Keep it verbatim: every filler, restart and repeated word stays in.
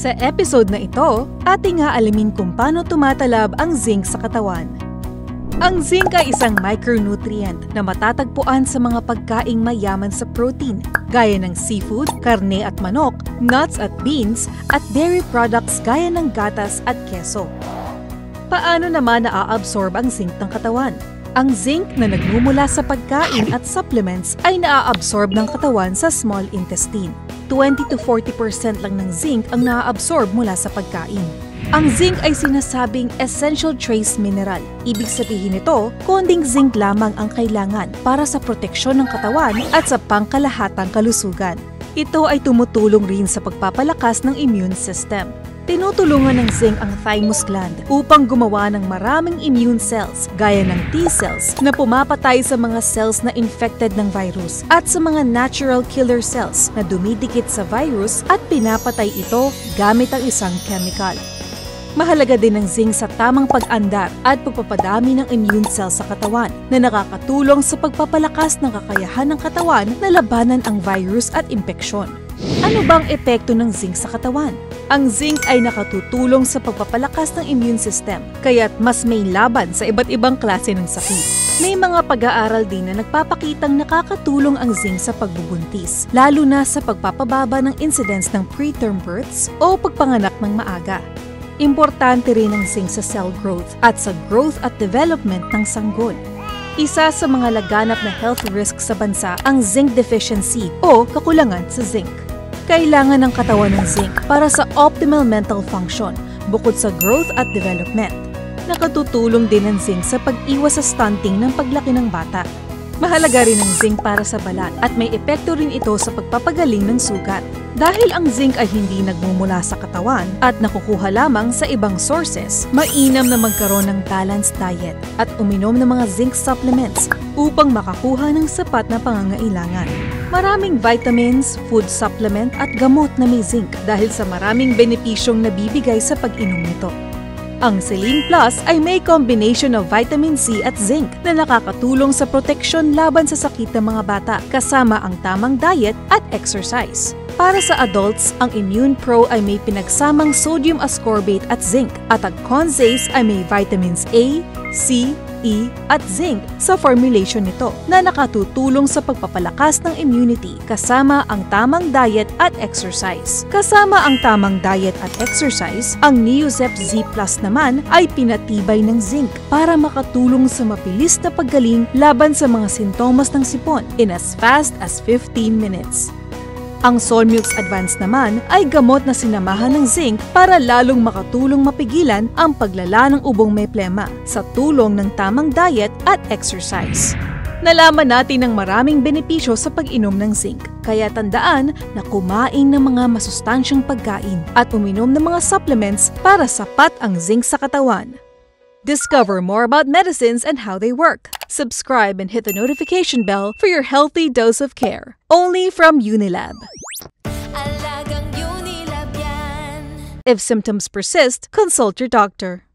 Sa episode na ito, ating aalamin kung paano tumatalab ang zinc sa katawan. Ang zinc ay isang micronutrient na matatagpuan sa mga pagkaing mayaman sa protein, gaya ng seafood, karne at manok, nuts at beans, at dairy products gaya ng gatas at keso. Paano naman naa-absorb ang zinc ng katawan? Ang zinc na nagmumula sa pagkain at supplements ay naa-absorb ng katawan sa small intestine. twenty to forty percent lang ng zinc ang naa-absorb mula sa pagkain. Ang zinc ay sinasabing essential trace mineral. Ibig sabihin nito, konting zinc lamang ang kailangan para sa proteksyon ng katawan at sa pangkalahatang kalusugan. Ito ay tumutulong rin sa pagpapalakas ng immune system. Tinutulungan ng zinc ang thymus gland upang gumawa ng maraming immune cells gaya ng T-cells na pumapatay sa mga cells na infected ng virus at sa mga natural killer cells na dumidikit sa virus at pinapatay ito gamit ang isang chemical. Mahalaga din ang zinc sa tamang pag-andar at pagpapadami ng immune cells sa katawan na nakakatulong sa pagpapalakas ng kakayahan ng katawan na labanan ang virus at impeksyon. Ano bang epekto ng zinc sa katawan? Ang zinc ay nakatutulong sa pagpapalakas ng immune system, kaya't mas may laban sa iba't ibang klase ng sakit. May mga pag-aaral din na nagpapakitang nakakatulong ang zinc sa pagbubuntis, lalo na sa pagpapababa ng incidence ng preterm births o pagpanganak ng maaga. Importante rin ang zinc sa cell growth at sa growth at development ng sanggol. Isa sa mga laganap na health risk sa bansa ang zinc deficiency o kakulangan sa zinc. Kailangan ng katawan ng zinc para sa optimal mental function bukod sa growth at development. Nakatutulong din ang zinc sa pag-iwas sa stunting ng paglaki ng bata. Mahalaga rin ang zinc para sa balat at may epekto rin ito sa pagpapagaling ng sugat. Dahil ang zinc ay hindi nagmumula sa katawan at nakukuha lamang sa ibang sources, mainam na magkaroon ng balanced diet at uminom ng mga zinc supplements upang makakuha ng sapat na pangangailangan. Maraming vitamins, food supplement at gamot na may zinc dahil sa maraming benepisyong nabibigay sa pag-inom nito. Ang Selene Plus ay may combination of vitamin C at zinc na nakakatulong sa proteksyon laban sa sakit ng mga bata kasama ang tamang diet at exercise. Para sa adults, ang Immune Pro ay may pinagsamang sodium ascorbate at zinc at ang Conzace ay may vitamins A, C, E at zinc sa formulation nito na nakatutulong sa pagpapalakas ng immunity kasama ang tamang diet at exercise. Kasama ang tamang diet at exercise, ang Neozep Z Plus naman ay pinatibay ng zinc para makatulong sa mabilis na paggaling laban sa mga sintomas ng sipon in as fast as fifteen minutes. Ang Solmux Advanced naman ay gamot na sinamahan ng zinc para lalong makatulong mapigilan ang paglala ng ubong may plema sa tulong ng tamang diet at exercise. Nalaman natin ang maraming benepisyo sa pag-inom ng zinc, kaya tandaan na kumain ng mga masustansyang pagkain at uminom ng mga supplements para sapat ang zinc sa katawan. Discover more about medicines and how they work. Subscribe and hit the notification bell for your healthy dose of care. Only from Unilab. Alagang Unilab yan. If symptoms persist, consult your doctor.